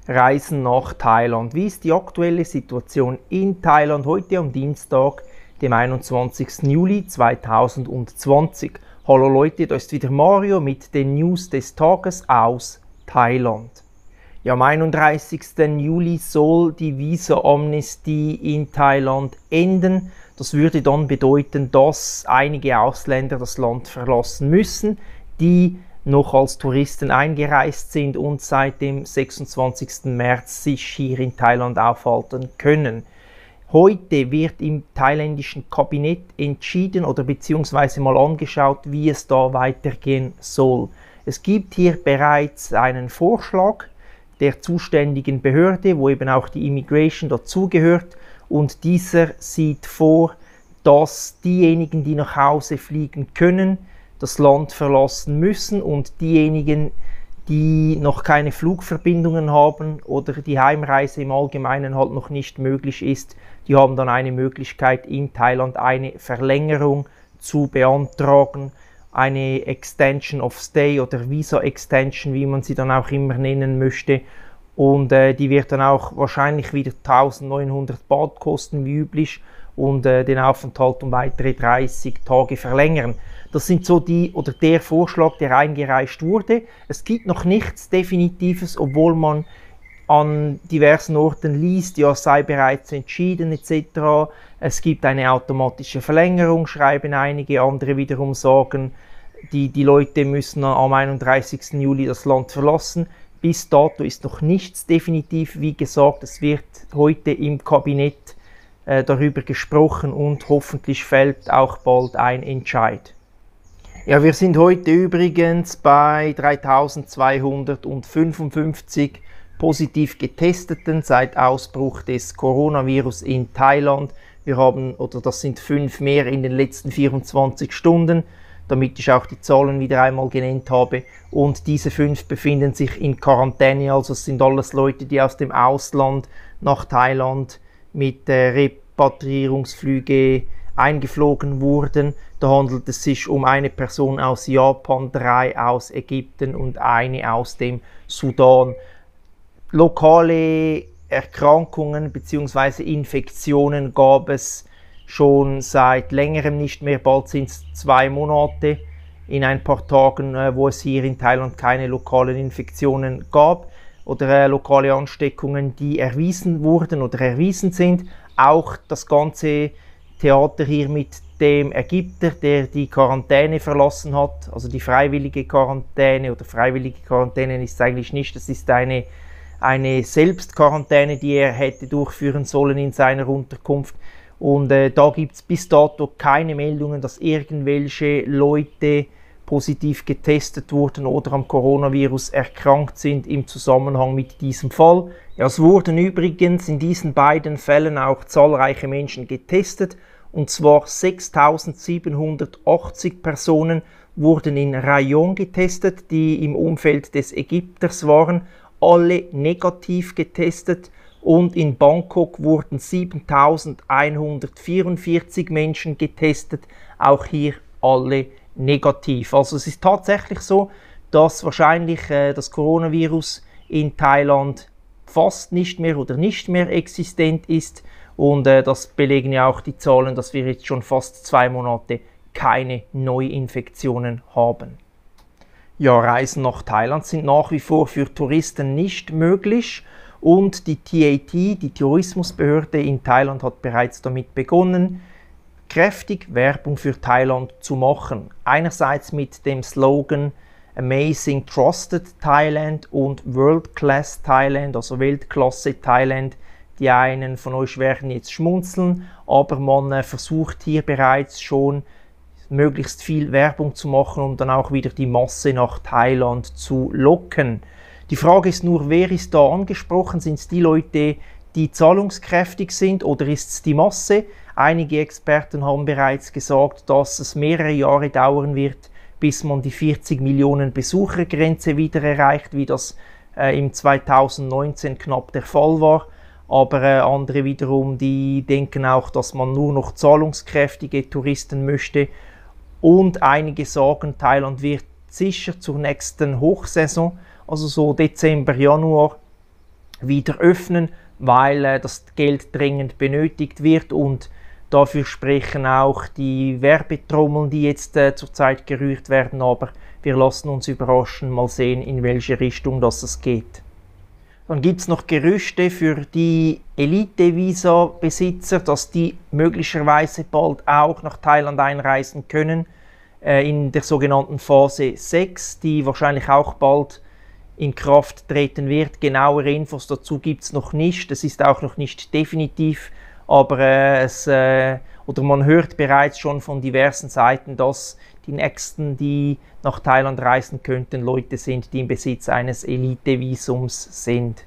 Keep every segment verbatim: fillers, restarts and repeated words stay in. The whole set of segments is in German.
Reisen nach Thailand. Wie ist die aktuelle Situation in Thailand heute am Dienstag, dem einundzwanzigsten Juli zweitausendzwanzig? Hallo Leute, da ist wieder Mario mit den News des Tages aus Thailand. Ja, am einunddreißigsten Juli soll die Visa-Amnestie in Thailand enden. Das würde dann bedeuten, dass einige Ausländer das Land verlassen müssen, die noch als Touristen eingereist sind und seit dem sechsundzwanzigsten März sich hier in Thailand aufhalten können. Heute wird im thailändischen Kabinett entschieden oder beziehungsweise mal angeschaut, wie es da weitergehen soll. Es gibt hier bereits einen Vorschlag der zuständigen Behörde, wo eben auch die Immigration dazugehört, und dieser sieht vor, dass diejenigen, die nach Hause fliegen können, das Land verlassen müssen und diejenigen, die noch keine Flugverbindungen haben oder die Heimreise im Allgemeinen halt noch nicht möglich ist, die haben dann eine Möglichkeit, in Thailand eine Verlängerung zu beantragen, eine Extension of Stay oder Visa Extension, wie man sie dann auch immer nennen möchte. Und äh, die wird dann auch wahrscheinlich wieder eintausendneunhundert Baht kosten, wie üblich, und äh, den Aufenthalt um weitere dreißig Tage verlängern. Das sind so die oder der Vorschlag, der eingereicht wurde. Es gibt noch nichts Definitives, obwohl man an diversen Orten liest, ja, sei bereits entschieden et cetera. Es gibt eine automatische Verlängerung, schreiben einige, andere wiederum sagen, die, die Leute müssen am einunddreißigsten Juli das Land verlassen. Bis dato ist noch nichts definitiv. Wie gesagt, es wird heute im Kabinett äh, darüber gesprochen und hoffentlich fällt auch bald ein Entscheid. Ja, wir sind heute übrigens bei dreitausendzweihundertfünfundfünfzig positiv Getesteten seit Ausbruch des Coronavirus in Thailand. Wir haben, oder das sind fünf mehr in den letzten vierundzwanzig Stunden, damit ich auch die Zahlen wieder einmal genannt habe. Und diese fünf befinden sich in Quarantäne, also es sind alles Leute, die aus dem Ausland nach Thailand mit äh, Repatriierungsflüge eingeflogen wurden. Da handelt es sich um eine Person aus Japan, drei aus Ägypten und eine aus dem Sudan. Lokale Erkrankungen bzw. Infektionen gab es schon seit längerem nicht mehr, bald sind es zwei Monate, in ein paar Tagen, wo es hier in Thailand keine lokalen Infektionen gab oder lokale Ansteckungen, die erwiesen wurden oder erwiesen sind. Auch das ganze Theater hier mit dem Ägypter, der die Quarantäne verlassen hat, also die freiwillige Quarantäne, oder freiwillige Quarantäne ist es eigentlich nicht, das ist eine, eine Selbstquarantäne, die er hätte durchführen sollen in seiner Unterkunft. Und äh, da gibt es bis dato keine Meldungen, dass irgendwelche Leute positiv getestet wurden oder am Coronavirus erkrankt sind im Zusammenhang mit diesem Fall. Ja, es wurden übrigens in diesen beiden Fällen auch zahlreiche Menschen getestet, und zwar sechstausendsiebenhundertachtzig Personen wurden in Rayong getestet, die im Umfeld des Ägypters waren, alle negativ getestet, und in Bangkok wurden siebentausendeinhundertvierundvierzig Menschen getestet, auch hier alle negativ. Also es ist tatsächlich so, dass wahrscheinlich äh, das Coronavirus in Thailand fast nicht mehr oder nicht mehr existent ist, und äh, das belegen ja auch die Zahlen, dass wir jetzt schon fast zwei Monate keine Neuinfektionen haben. Ja, Reisen nach Thailand sind nach wie vor für Touristen nicht möglich, und die T A T, die Tourismusbehörde in Thailand, hat bereits damit begonnen, kräftig Werbung für Thailand zu machen. Einerseits mit dem Slogan Amazing Trusted Thailand und World Class Thailand, also Weltklasse Thailand. Die einen von euch werden jetzt schmunzeln, aber man äh, versucht hier bereits schon möglichst viel Werbung zu machen, um dann auch wieder die Masse nach Thailand zu locken. Die Frage ist nur, wer ist da angesprochen? Sind es die Leute, die zahlungskräftig sind, oder ist es die Masse? Einige Experten haben bereits gesagt, dass es mehrere Jahre dauern wird, bis man die vierzig Millionen Besuchergrenze wieder erreicht, wie das äh, im zweitausendneunzehn knapp der Fall war. Aber äh, andere wiederum, die denken auch, dass man nur noch zahlungskräftige Touristen möchte. Und einige sagen, Thailand wird sicher zur nächsten Hochsaison, also so Dezember, Januar, wieder öffnen, weil äh, das Geld dringend benötigt wird, und dafür sprechen auch die Werbetrommeln, die jetzt äh, zurzeit gerührt werden, aber wir lassen uns überraschen, mal sehen, in welche Richtung das es geht. Dann gibt es noch Gerüchte für die Elite-Visa-Besitzer, dass die möglicherweise bald auch nach Thailand einreisen können, äh, in der sogenannten Phase sechs, die wahrscheinlich auch bald in Kraft treten wird. Genauere Infos dazu gibt es noch nicht, es ist auch noch nicht definitiv, aber äh, es, äh, oder man hört bereits schon von diversen Seiten, dass die nächsten, die nach Thailand reisen könnten, Leute sind, die im Besitz eines Elite-Visums sind.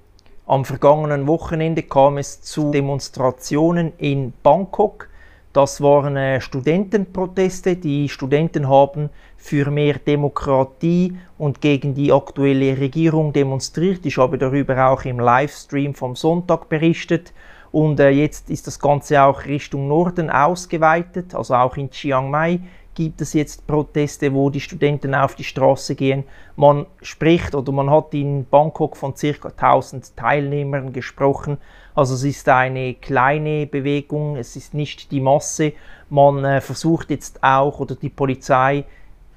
Am vergangenen Wochenende kam es zu Demonstrationen in Bangkok. Das waren äh, Studentenproteste. Die Studenten haben für mehr Demokratie und gegen die aktuelle Regierung demonstriert. Ich habe darüber auch im Livestream vom Sonntag berichtet. Und äh, jetzt ist das Ganze auch Richtung Norden ausgeweitet. Also auch in Chiang Mai gibt es jetzt Proteste, wo die Studenten auf die Straße gehen. Man spricht oder man hat in Bangkok von ca. tausend Teilnehmern gesprochen. Also es ist eine kleine Bewegung, es ist nicht die Masse. Man äh, versucht jetzt auch, oder die Polizei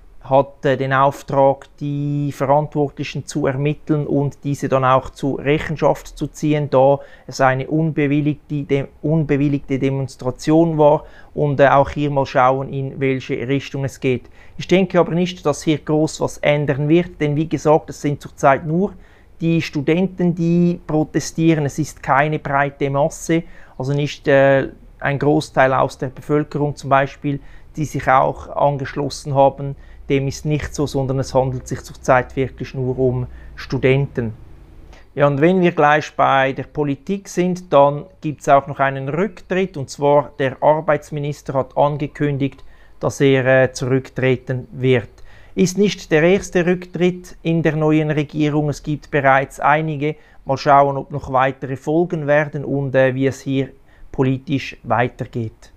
hat äh, den Auftrag, die Verantwortlichen zu ermitteln und diese dann auch zur Rechenschaft zu ziehen, da es eine unbewilligte, de, unbewilligte Demonstration war, und äh, auch hier mal schauen, in welche Richtung es geht. Ich denke aber nicht, dass hier groß was ändern wird, denn wie gesagt, es sind zurzeit nur die Studenten, die protestieren. Es ist keine breite Masse, also nicht äh, ein Großteil aus der Bevölkerung zum Beispiel, die sich auch angeschlossen haben. Dem ist nicht so, sondern es handelt sich zurzeit wirklich nur um Studenten. Ja, und wenn wir gleich bei der Politik sind, dann gibt es auch noch einen Rücktritt, und zwar der Arbeitsminister hat angekündigt, dass er äh, zurücktreten wird. Ist nicht der erste Rücktritt in der neuen Regierung, es gibt bereits einige. Mal schauen, ob noch weitere folgen werden und äh, wie es hier politisch weitergeht.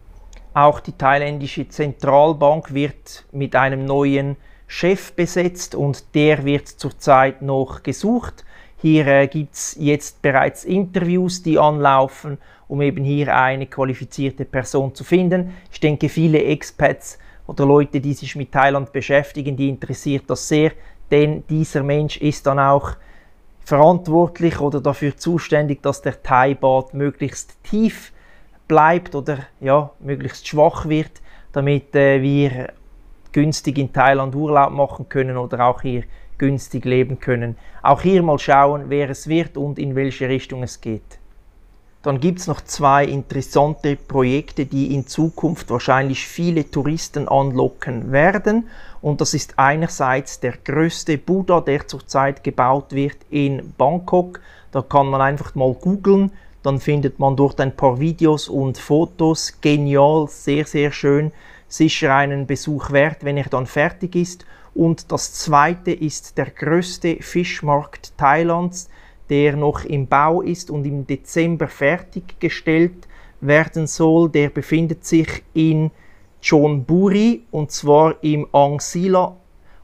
Auch die thailändische Zentralbank wird mit einem neuen Chef besetzt und der wird zurzeit noch gesucht. Hier äh, gibt es jetzt bereits Interviews, die anlaufen, um eben hier eine qualifizierte Person zu finden. Ich denke, viele Expats oder Leute, die sich mit Thailand beschäftigen, die interessiert das sehr, denn dieser Mensch ist dann auch verantwortlich oder dafür zuständig, dass der Thai-Baht möglichst tief bleibt oder ja, möglichst schwach wird, damit äh, wir günstig in Thailand Urlaub machen können oder auch hier günstig leben können. Auch hier mal schauen, wer es wird und in welche Richtung es geht. Dann gibt es noch zwei interessante Projekte, die in Zukunft wahrscheinlich viele Touristen anlocken werden. Und das ist einerseits der größte Buddha, der zurzeit gebaut wird in Bangkok. Da kann man einfach mal googeln, dann findet man dort ein paar Videos und Fotos. Genial, sehr, sehr schön. Sicher einen Besuch wert, wenn er dann fertig ist. Und das zweite ist der größte Fischmarkt Thailands, der noch im Bau ist und im Dezember fertiggestellt werden soll. Der befindet sich in Chonburi und zwar im Ang Sila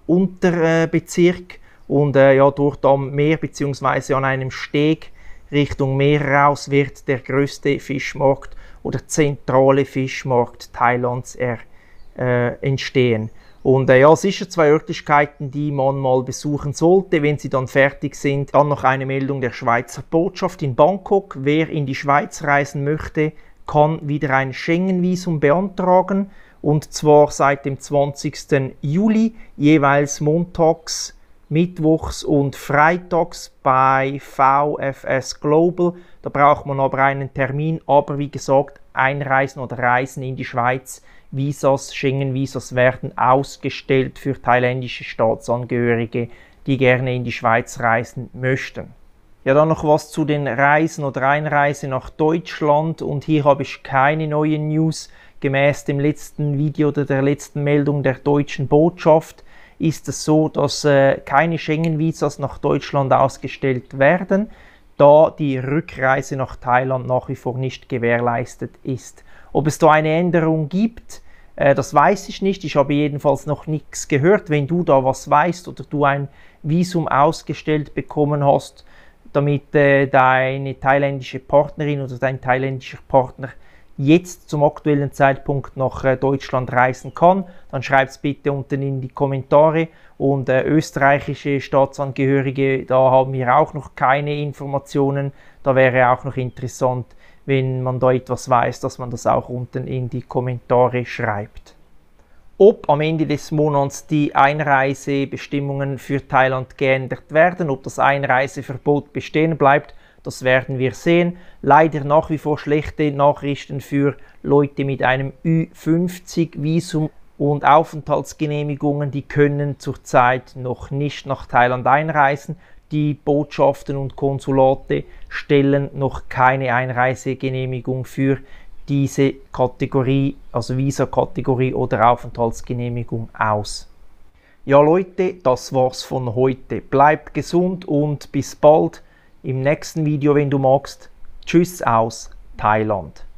Unterbezirk und äh, ja, dort am Meer bzw. an einem Steg Richtung Meer raus wird der größte Fischmarkt oder zentrale Fischmarkt Thailands er, äh, entstehen. Und äh, ja, sicher zwei Örtlichkeiten, die man mal besuchen sollte, wenn sie dann fertig sind. Dann noch eine Meldung der Schweizer Botschaft in Bangkok. Wer in die Schweiz reisen möchte, kann wieder ein Schengen-Visum beantragen. Und zwar seit dem zwanzigsten Juli, jeweils montags, mittwochs und freitags bei V F S Global. Da braucht man aber einen Termin, aber wie gesagt, Einreisen oder Reisen in die Schweiz, Visas, Schengen-Visas werden ausgestellt für thailändische Staatsangehörige, die gerne in die Schweiz reisen möchten. Ja, dann noch was zu den Reisen oder Einreise nach Deutschland und hier habe ich keine neuen News. Gemäß dem letzten Video oder der letzten Meldung der deutschen Botschaft ist es so, dass äh, keine Schengen-Visas nach Deutschland ausgestellt werden, da die Rückreise nach Thailand nach wie vor nicht gewährleistet ist. Ob es da eine Änderung gibt, äh, das weiß ich nicht. Ich habe jedenfalls noch nichts gehört. Wenn du da was weißt oder du ein Visum ausgestellt bekommen hast, damit äh, deine thailändische Partnerin oder dein thailändischer Partner jetzt zum aktuellen Zeitpunkt nach äh, Deutschland reisen kann, dann schreibt es bitte unten in die Kommentare. Und äh, österreichische Staatsangehörige, da haben wir auch noch keine Informationen. Da wäre auch noch interessant, wenn man da etwas weiß, dass man das auch unten in die Kommentare schreibt. Ob am Ende des Monats die Einreisebestimmungen für Thailand geändert werden, ob das Einreiseverbot bestehen bleibt, das werden wir sehen. Leider nach wie vor schlechte Nachrichten für Leute mit einem Ü fünfzig Visum und Aufenthaltsgenehmigungen, die können zurzeit noch nicht nach Thailand einreisen. Die Botschaften und Konsulate stellen noch keine Einreisegenehmigung für diese Kategorie, also Visa-Kategorie oder Aufenthaltsgenehmigung aus. Ja Leute, das war's von heute. Bleibt gesund und bis bald im nächsten Video, wenn du magst. Tschüss aus Thailand.